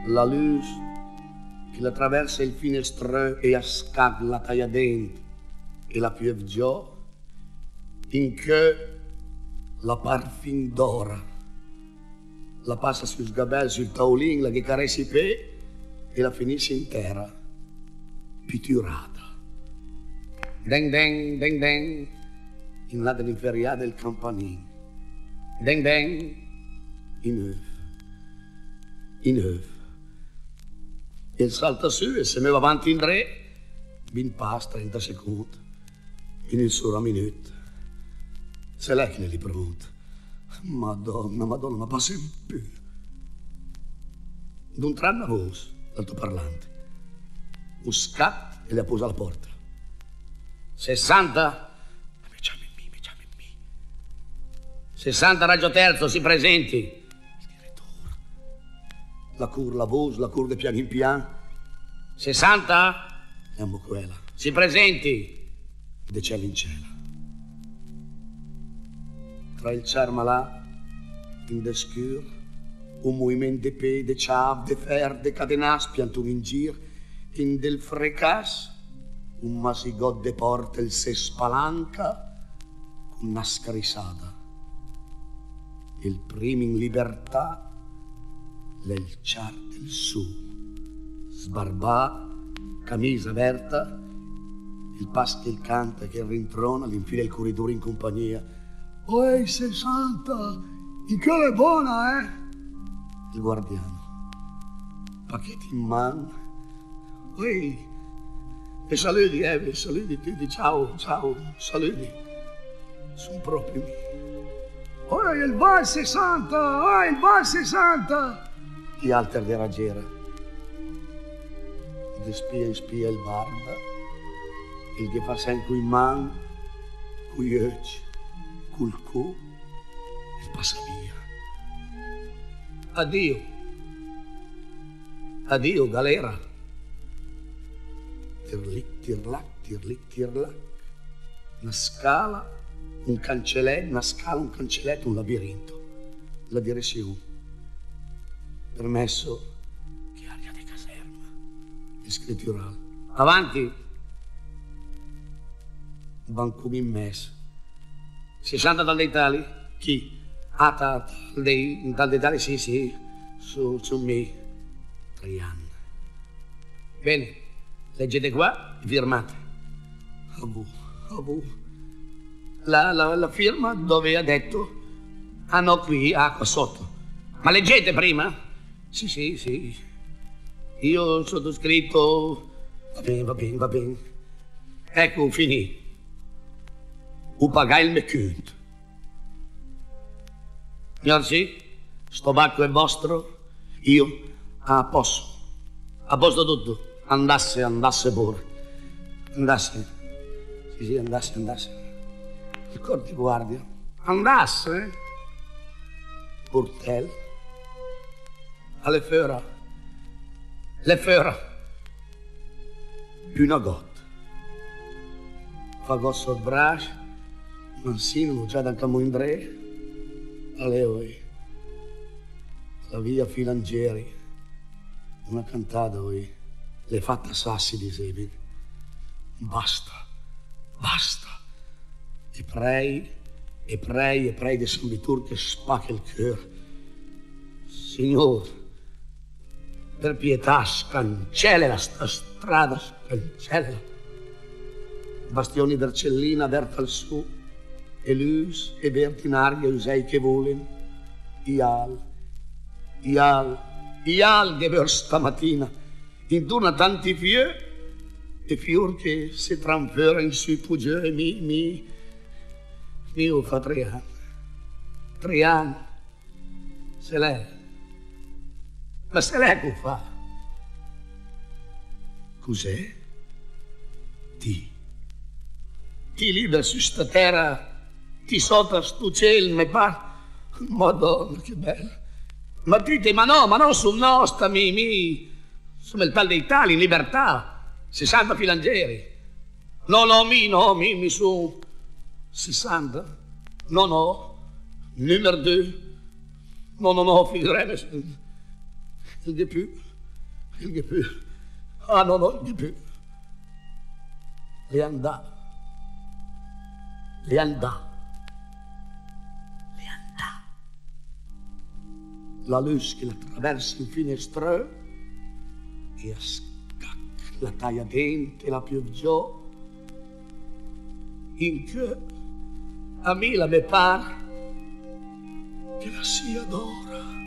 la luce che attraversa il finestreux e ascac la tagliadente e la pievgiò, in che la parfum d'ora la passa sul sgabel, sul taulin, la che caressi pe e la finisce intera, pitturata. Den den, den den, in là dell'inferia del campanile. Den den, in œuf. Il salta su e se meva avanti in tre, bin pas 30 secondi, in il sura minute. Se lei che ne li pregunta. Madonna, Madonna, ma passa in più. D'un tram a voce, l'altoparlante. Un scat e le ha posa alla porta. 60? 60 raggio terzo, si presenti. La voce, la cur de pian in pian. 60? Andiamo quella. Si presenti. De cielo in cielo. Tra il charmalà, in descure, un movimento de pe, de chav, de fer, de cadenas, piantun in gir, in del fracas, un masigot de porta, il se spalanca, con una scarisada. Il primo in libertà, l'el char del su, sbarbà, camisa aperta, il pas che il canta, che rintrona, l'infila il corridore in compagnia. Oi, 60, in che è buona, eh? Il guardiano, pacchetti in mano. Oi, e saluti, saluti, ciao, saluti. Sono proprio miei. Oi, il bar 60, oi, il bar 60. Gli alter de raggiera. De spia in spia il barba, il che fa sempre in man, cui occhi, col co, e passa via. Addio. Addio, galera. Tirlic, tirlac. Una scala, un cancelletto, una scala, un cancelletto, un labirinto. La direzione. Permesso che aria di caserma. Il scritturale. Avanti. Banco in messa. 60 dall'Italia? Chi? Ah, dall'Italia, sì, su me. 3 anni. Bene, leggete qua e firmate. A voi. La firma dove ha detto, ah no, qui, qua sotto. Ma leggete prima? Sì. Io ho sottoscritto, va bene. Ecco, finì. Pagai il meccunt. Signor, sto bacco è vostro, io posso. A posto tutto. Andasse pure. Andasse. Sì, andasse. Il corpo di guardia. Andasse. Portel. Alle fera. Le fera. Più una gotta. Fa gosso il braccio. Mansino, già da Camoindre. Oi. La via Filangieri. Una cantata, oi. Le fatta sassi di semi. Basta. E prei de servitur che spacca il cuore. Signore, per pietà, scancella sta strada, scancella. Bastioni d'Arcellina, verta al su, e lus, e verti in aria, usei che volen. Ial, che per stamattina, intorno a tanti fiori, e fior che si transfera in sui pugge io fa 3 anni. 3 anni. Se lei. Ma se lei che fa? Cos'è? Ti libera su sta terra, ti sotto sto cielo, mi pare. Madonna, che bello. Ma dite, ma no, sul nostro, insomma il tal d'Italia, in libertà. 60 filangieri. No, mi su 60. No, numero 2. No, figurate, il di più. il Gefühl. Ah, non ho il Gefühl. Le andà. Le andà. La luz che la attraversa in finestreux e a scac la taglia dente la pioggiò in che a me la me pare che la sia d'ora.